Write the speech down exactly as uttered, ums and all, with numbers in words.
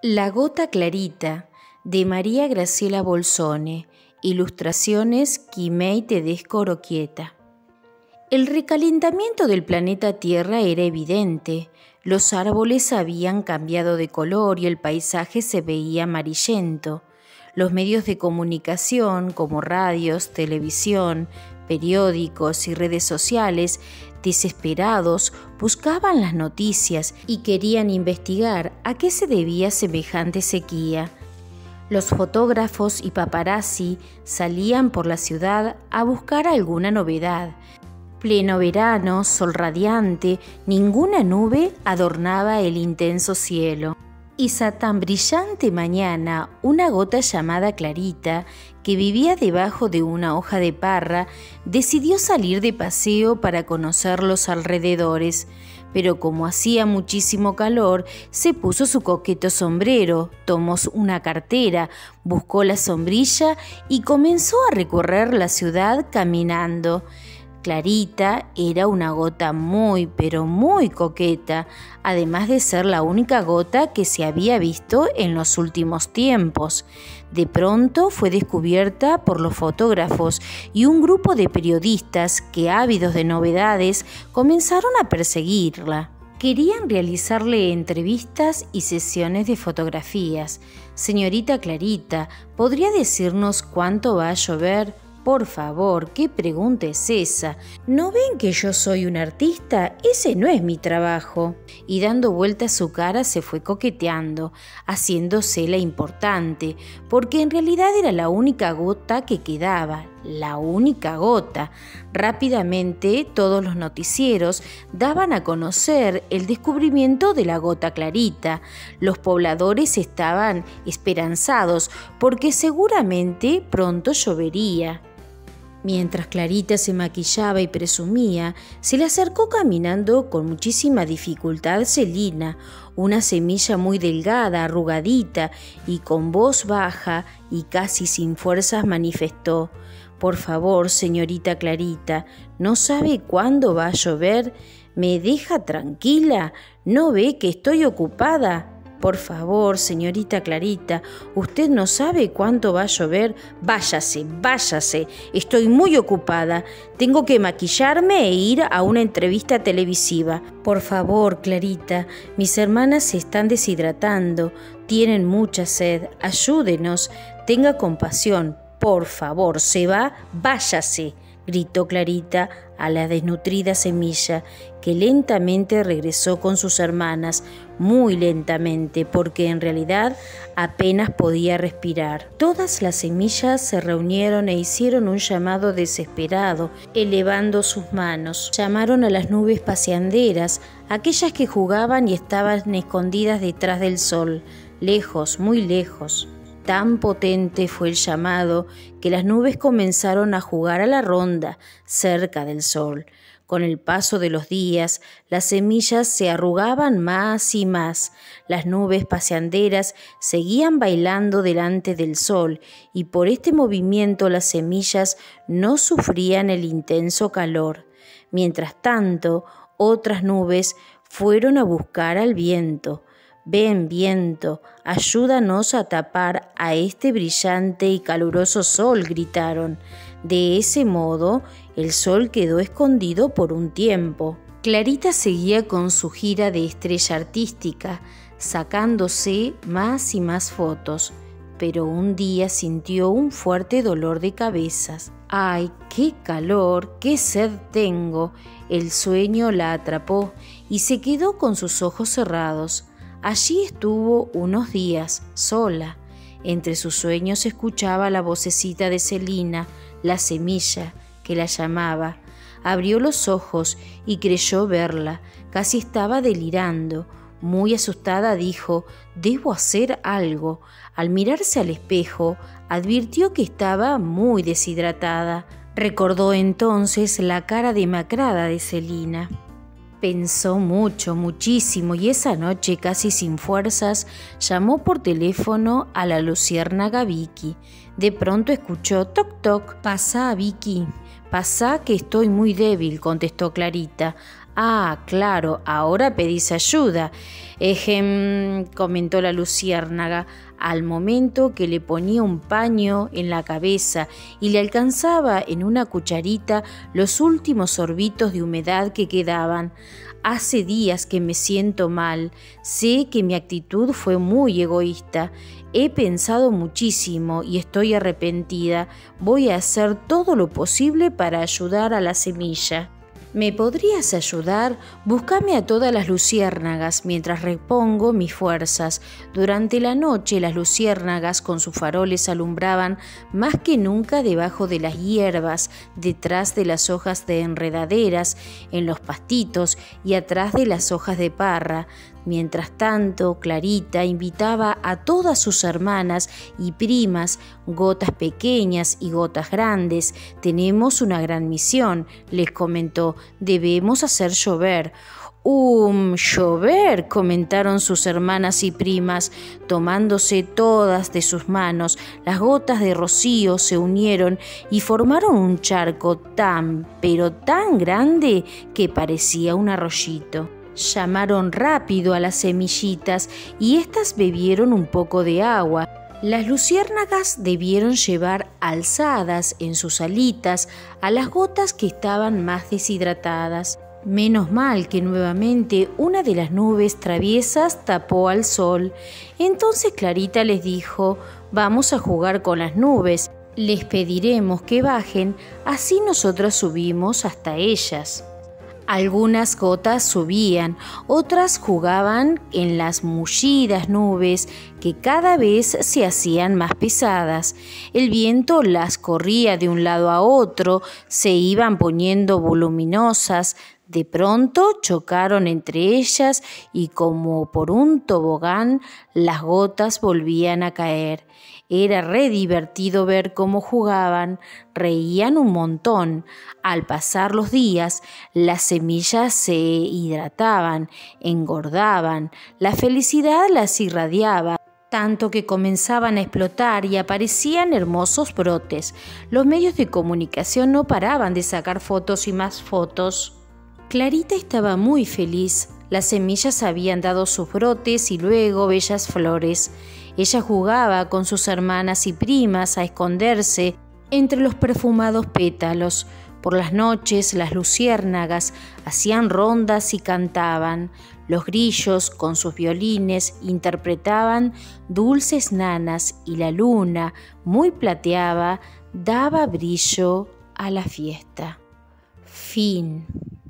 La gota clarita, de María Graciela Bolzone, ilustraciones Quimei Tedesco Oroquieta. El recalentamiento del planeta Tierra era evidente. Los árboles habían cambiado de color y el paisaje se veía amarillento. Los medios de comunicación, como radios, televisión, periódicos y redes sociales, desesperados, buscaban las noticias y querían investigar a qué se debía semejante sequía. Los fotógrafos y paparazzi salían por la ciudad a buscar alguna novedad. Pleno verano, sol radiante, ninguna nube adornaba el intenso cielo. Y esa tan brillante mañana, una gota llamada Clarita, que vivía debajo de una hoja de parra, decidió salir de paseo para conocer los alrededores. Pero como hacía muchísimo calor, se puso su coqueto sombrero, tomó una cartera, buscó la sombrilla y comenzó a recorrer la ciudad caminando. Clarita era una gota muy, pero muy coqueta, además de ser la única gota que se había visto en los últimos tiempos. De pronto fue descubierta por los fotógrafos y un grupo de periodistas que, ávidos de novedades, comenzaron a perseguirla. Querían realizarle entrevistas y sesiones de fotografías. Señorita Clarita, ¿podría decirnos cuánto va a llover? Por favor, ¿qué pregunta es esa? ¿No ven que yo soy un artista? Ese no es mi trabajo. Y dando vuelta a su cara se fue coqueteando, haciéndose la importante, porque en realidad era la única gota que quedaba, la única gota. Rápidamente todos los noticieros daban a conocer el descubrimiento de la gota Clarita. Los pobladores estaban esperanzados porque seguramente pronto llovería. Mientras Clarita se maquillaba y presumía, se le acercó caminando con muchísima dificultad Celina, una semilla muy delgada, arrugadita, y con voz baja y casi sin fuerzas manifestó: «Por favor, señorita Clarita, ¿no sabe cuándo va a llover? ¿Me deja tranquila? ¿No ve que estoy ocupada? Por favor, señorita Clarita, ¿usted no sabe cuánto va a llover? Váyase, váyase, estoy muy ocupada. Tengo que maquillarme e ir a una entrevista televisiva. Por favor, Clarita, mis hermanas se están deshidratando, tienen mucha sed, ayúdenos, tenga compasión. Por favor, ¿se va? Váyase», gritó Clarita a la desnutrida semilla, que lentamente regresó con sus hermanas, muy lentamente, porque en realidad apenas podía respirar. Todas las semillas se reunieron e hicieron un llamado desesperado, elevando sus manos. Llamaron a las nubes paseanderas, aquellas que jugaban y estaban escondidas detrás del sol, lejos, muy lejos. Tan potente fue el llamado que las nubes comenzaron a jugar a la ronda cerca del sol. Con el paso de los días, las semillas se arrugaban más y más. Las nubes paseanderas seguían bailando delante del sol y por este movimiento las semillas no sufrían el intenso calor. Mientras tanto, otras nubes fueron a buscar al viento. «Ven, viento, ayúdanos a tapar a este brillante y caluroso sol», gritaron. De ese modo, el sol quedó escondido por un tiempo. Clarita seguía con su gira de estrella artística, sacándose más y más fotos, pero un día sintió un fuerte dolor de cabezas. «¡Ay, qué calor! ¡Qué sed tengo!». El sueño la atrapó y se quedó con sus ojos cerrados. Allí estuvo unos días, sola. Entre sus sueños escuchaba la vocecita de Celina, la semilla, que la llamaba. Abrió los ojos y creyó verla. Casi estaba delirando. Muy asustada dijo: «Debo hacer algo». Al mirarse al espejo, advirtió que estaba muy deshidratada. Recordó entonces la cara demacrada de Celina. Pensó mucho, muchísimo, y esa noche, casi sin fuerzas, llamó por teléfono a la luciérnaga Vicky. De pronto escuchó toc toc. «Pasá, Vicky, pasá que estoy muy débil», contestó Clarita. Ah, claro, ahora pedís ayuda, ejem, comentó la luciérnaga, al momento que le ponía un paño en la cabeza y le alcanzaba en una cucharita los últimos sorbitos de humedad que quedaban. Hace días que me siento mal, sé que mi actitud fue muy egoísta. He pensado muchísimo y estoy arrepentida. Voy a hacer todo lo posible para ayudar a la semilla. ¿Me podrías ayudar? Búscame a todas las luciérnagas mientras repongo mis fuerzas. Durante la noche las luciérnagas con sus faroles alumbraban más que nunca debajo de las hierbas, detrás de las hojas de enredaderas, en los pastitos y atrás de las hojas de parra. Mientras tanto, Clarita invitaba a todas sus hermanas y primas, gotas pequeñas y gotas grandes. Tenemos una gran misión, les comentó, debemos hacer llover. ¡Um, llover!, comentaron sus hermanas y primas, tomándose todas de sus manos. Las gotas de rocío se unieron y formaron un charco tan, pero tan grande que parecía un arroyito. Llamaron rápido a las semillitas y éstas bebieron un poco de agua. Las luciérnagas debieron llevar alzadas en sus alitas a las gotas que estaban más deshidratadas. Menos mal que nuevamente una de las nubes traviesas tapó al sol. Entonces Clarita les dijo: «Vamos a jugar con las nubes. Les pediremos que bajen, así nosotras subimos hasta ellas». Algunas gotas subían, otras jugaban en las mullidas nubes que cada vez se hacían más pesadas. El viento las corría de un lado a otro, se iban poniendo voluminosas. De pronto chocaron entre ellas y como por un tobogán las gotas volvían a caer. Era re divertido ver cómo jugaban, reían un montón. Al pasar los días, las semillas se hidrataban, engordaban, la felicidad las irradiaba, tanto que comenzaban a explotar y aparecían hermosos brotes. Los medios de comunicación no paraban de sacar fotos y más fotos. Clarita estaba muy feliz. Las semillas habían dado sus brotes y luego bellas flores. Ella jugaba con sus hermanas y primas a esconderse entre los perfumados pétalos. Por las noches las luciérnagas hacían rondas y cantaban. Los grillos con sus violines interpretaban dulces nanas y la luna, muy plateada, daba brillo a la fiesta. Fin.